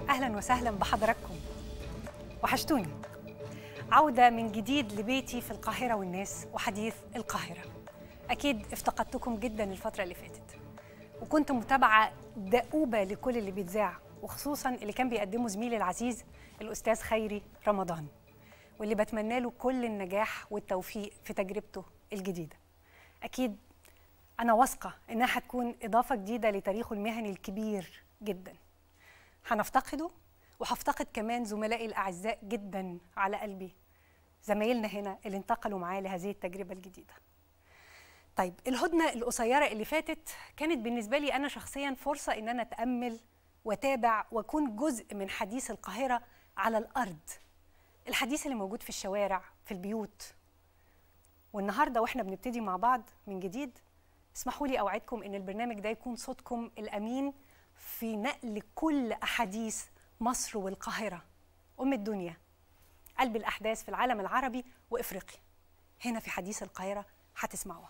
أهلا وسهلا بحضراتكم. وحشتوني. عودة من جديد لبيتي في القاهرة والناس وحديث القاهرة. أكيد افتقدتكم جدا الفترة اللي فاتت، وكنت متابعة دؤوبة لكل اللي بيتذاع، وخصوصا اللي كان بيقدمه زميلي العزيز الأستاذ خيري رمضان، واللي بتمنى له كل النجاح والتوفيق في تجربته الجديدة. أكيد أنا واثقة إنها هتكون إضافة جديدة لتاريخه المهني الكبير جدا. هنفتقده، وهفتقد كمان زملائي الأعزاء جدا على قلبي، زمايلنا هنا اللي انتقلوا معاه لهذه التجربة الجديدة. طيب، الهدنة القصيرة اللي فاتت كانت بالنسبة لي أنا شخصيا فرصة إن أنا أتأمل وأتابع وأكون جزء من حديث القاهرة على الأرض، الحديث اللي موجود في الشوارع، في البيوت. والنهاردة وإحنا بنبتدي مع بعض من جديد، اسمحوا لي أوعدكم إن البرنامج ده يكون صوتكم الأمين في نقل كل أحاديث مصر والقاهرة، أم الدنيا، قلب الأحداث في العالم العربي وإفريقيا. هنا في حديث القاهرة هتسمعوها.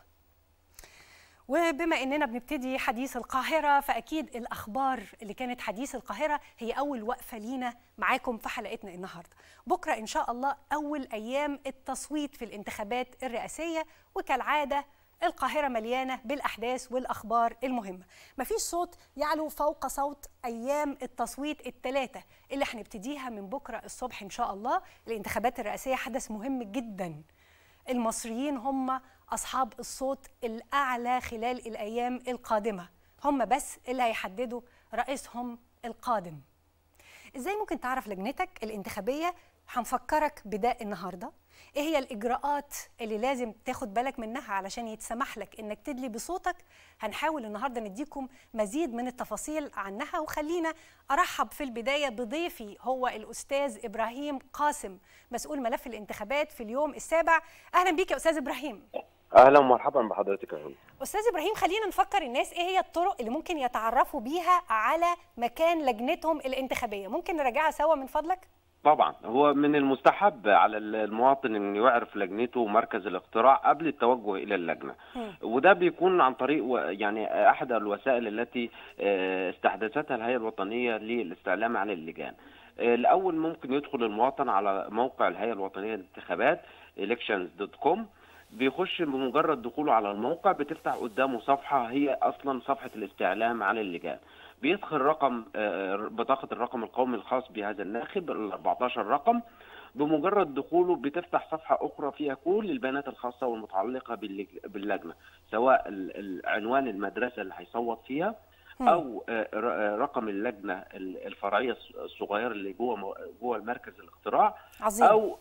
وبما إننا بنبتدي حديث القاهرة، فأكيد الأخبار اللي كانت حديث القاهرة هي أول وقفة لينا معاكم في حلقتنا النهاردة. بكرة إن شاء الله أول أيام التصويت في الانتخابات الرئاسية، وكالعادة القاهرة مليانة بالأحداث والأخبار المهمة. مفيش صوت يعلو فوق صوت أيام التصويت الثلاثة اللي هنبتديها من بكرة الصبح إن شاء الله. الانتخابات الرئاسية حدث مهم جدا، المصريين هم أصحاب الصوت الأعلى خلال الأيام القادمة، هم بس اللي هيحددوا رئيسهم القادم. إزاي ممكن تعرف لجنتك الانتخابية؟ هنفكرك بده النهاردة. إيه هي الإجراءات اللي لازم تاخد بالك منها علشان يتسمح لك إنك تدلي بصوتك؟ هنحاول النهاردة نديكم مزيد من التفاصيل عنها. وخلينا أرحب في البداية بضيفي، هو الأستاذ إبراهيم قاسم، مسؤول ملف الانتخابات في اليوم السابع. أهلا بيك يا أستاذ إبراهيم. اهلا ومرحبا بحضرتك يا فندم. استاذ ابراهيم، خلينا نفكر الناس ايه هي الطرق اللي ممكن يتعرفوا بيها على مكان لجنتهم الانتخابيه. ممكن نراجعها سوا من فضلك؟ طبعا، هو من المستحب على المواطن انه يعرف لجنته ومركز الاقتراع قبل التوجه الى اللجنه، وده بيكون عن طريق يعني احد الوسائل التي استحدثتها الهيئه الوطنيه للاستعلام عن اللجان. الاول ممكن يدخل المواطن على موقع الهيئه الوطنيه للانتخابات elections.com. بيخش بمجرد دخوله على الموقع بتفتح قدامه صفحه هي اصلا صفحه الاستعلام عن اللجان. بيدخل رقم بطاقه الرقم القومي الخاص بهذا الناخب، ال 14 رقم. بمجرد دخوله بتفتح صفحه اخرى فيها كل البيانات الخاصه والمتعلقه باللجنه، سواء عنوان المدرسه اللي هيصوت فيها، او رقم اللجنه الفرعيه الصغيره اللي جوه المركز الاقتراع. عظيم. او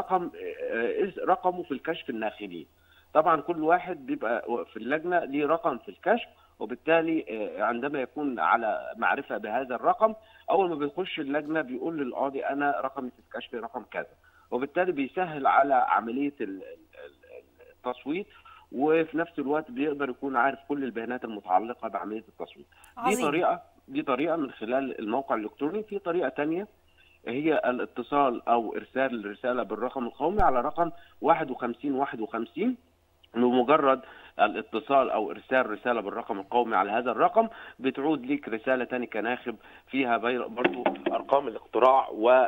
رقمه في الكشف الناخبين. طبعا كل واحد بيبقى في اللجنه ليه رقم في الكشف، وبالتالي عندما يكون على معرفه بهذا الرقم، اول ما بيخش اللجنه بيقول للقاضي انا رقمي في الكشف رقم كذا، وبالتالي بيسهل على عمليه التصويت، وفي نفس الوقت بيقدر يكون عارف كل البيانات المتعلقه بعمليه التصويت. عظيم. دي طريقه من خلال الموقع الالكتروني. في طريقه ثانيه هي الاتصال او ارسال الرساله بالرقم القومي على رقم 5151. بمجرد الاتصال او ارسال رساله بالرقم القومي على هذا الرقم بتعود لك رساله ثانيه كناخب فيها برضو ارقام الاقتراع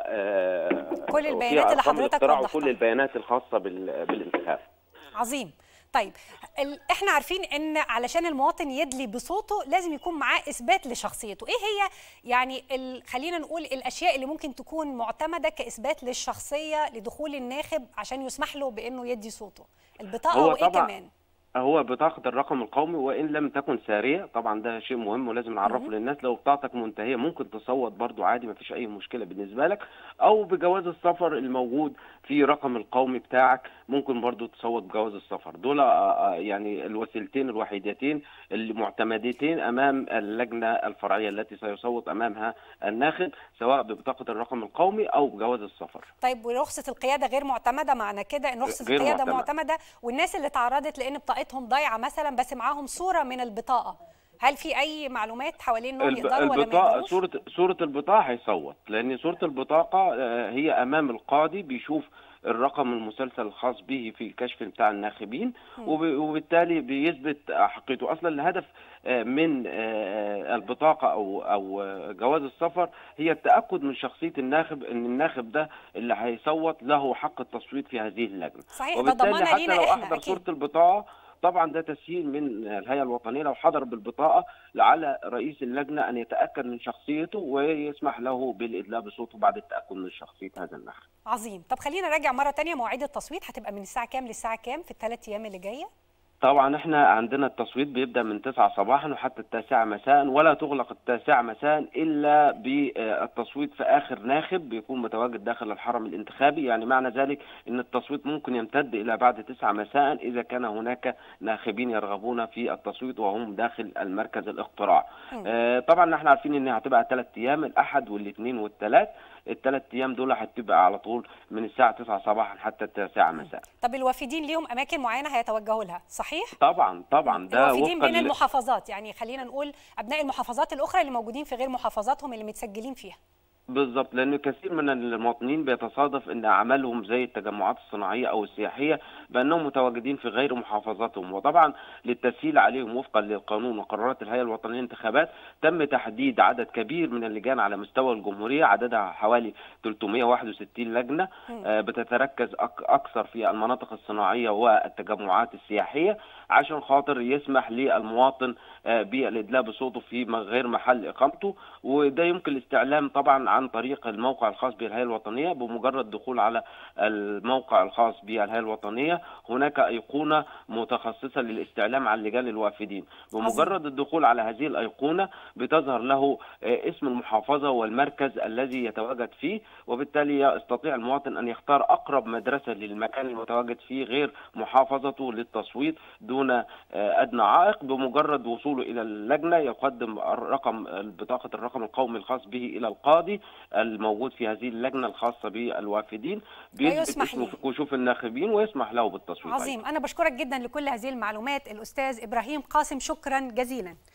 كل البيانات اللي حضرتك وضحتها، وكل البيانات الخاصه بالانتخاب. عظيم. طيب، احنا عارفين ان علشان المواطن يدلي بصوته لازم يكون معاه اثبات لشخصيته. ايه هي يعني خلينا نقول الاشياء اللي ممكن تكون معتمده كاثبات للشخصيه لدخول الناخب عشان يسمح له بانه يدي صوته؟ البطاقه وايه كمان؟ هو بطاقة الرقم القومي، وإن لم تكن سارية، طبعا ده شيء مهم ولازم نعرفه للناس. لو بطاقتك منتهية ممكن تصوت برضو عادي، مفيش أي مشكلة بالنسبة لك. أو بجواز السفر الموجود في رقم القومي بتاعك ممكن برضو تصوت بجواز السفر. دول يعني الوسيلتين الوحيدتين المعتمدتين أمام اللجنة الفرعية التي سيصوت أمامها الناخب، سواء ببطاقة الرقم القومي أو بجواز السفر. طيب، ورخصة القيادة غير معتمدة؟ معنى كده إن رخصة القيادة معتمدة، والناس اللي تعرضت لأن بطاقتهم ضايعة مثلا بس معاهم صورة من البطاقة هل في اي معلومات حوالين انهم يقدروا ولا ما البطاقه، يقدروش؟ صوره البطاقه هيصوت، لان صوره البطاقه هي امام القاضي، بيشوف الرقم المسلسل الخاص به في الكشف بتاع الناخبين، وبالتالي بيثبت حقيقته. اصلا الهدف من البطاقه او جواز السفر هي التاكد من شخصيه الناخب، ان الناخب ده اللي هيصوت له حق التصويت في هذه اللجنه. صحيح، ده وبالتالي ضمانه حتى لينا لو احنا احضر صوره اكيد. البطاقه، طبعا ده تسهيل من الهيئه الوطنيه لو حضر بالبطاقه على رئيس اللجنه ان يتاكد من شخصيته ويسمح له بالادلاء بصوته بعد التاكد من شخصيه هذا الناخب. عظيم. طب خلينا نراجع مره ثانيه، مواعيد التصويت هتبقى من الساعه كام للساعه كام في الثلاث ايام اللي جايه؟ طبعا احنا عندنا التصويت بيبدا من 9 صباحا وحتى 9 مساء، ولا تغلق 9 مساء الا بالتصويت في اخر ناخب بيكون متواجد داخل الحرم الانتخابي. يعني معنى ذلك ان التصويت ممكن يمتد الى بعد 9 مساء اذا كان هناك ناخبين يرغبون في التصويت وهم داخل المركز الاقتراع. طبعا احنا عارفين انها هتبقى 3 ايام، الاحد والاثنين والثلاث. الثلاث ايام دول هتبقى على طول من الساعه 9 صباحا حتى 9 مساء. طب الوافدين ليهم اماكن معينه هيتوجهوا لها صحيح؟ طبعا ده الوافدين بين المحافظات، يعني خلينا نقول ابناء المحافظات الاخرى اللي موجودين في غير محافظاتهم اللي متسجلين فيها. بالظبط، لأن كثير من المواطنين بيتصادف أن أعمالهم زي التجمعات الصناعية أو السياحية بأنهم متواجدين في غير محافظاتهم، وطبعا للتسهيل عليهم وفقا للقانون وقرارات الهيئة الوطنية للانتخابات تم تحديد عدد كبير من اللجان على مستوى الجمهورية، عددها حوالي 361 لجنة بتتركز أكثر في المناطق الصناعية والتجمعات السياحية، عشان خاطر يسمح للمواطن بالإدلاء بصوته في غير محل إقامته. وده يمكن الاستعلام طبعا عن طريق الموقع الخاص بالهيئة الوطنية. بمجرد دخول على الموقع الخاص بالهيئة الوطنية هناك أيقونة متخصصة للاستعلام عن لجان الوافدين. بمجرد الدخول على هذه الأيقونة بتظهر له اسم المحافظة والمركز الذي يتواجد فيه، وبالتالي يستطيع المواطن أن يختار أقرب مدرسة للمكان المتواجد فيه غير محافظته للتصويت دون أدنى عائق. بمجرد وصوله إلى اللجنة يقدم بطاقة الرقم القومي الخاص به إلى القاضي الموجود في هذه اللجنة الخاصة بالوافدين، بيثبت اسمه في كشوف الناخبين ويسمح له بالتصويت. عظيم. أنا بشكرك جدا لكل هذه المعلومات الأستاذ إبراهيم قاسم، شكرا جزيلا.